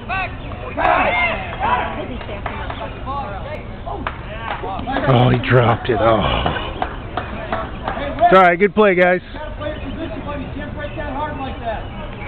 Oh, he dropped it. Oh. It's alright, good play, guys. You gotta play your position, buddy. You can't break that hard like that.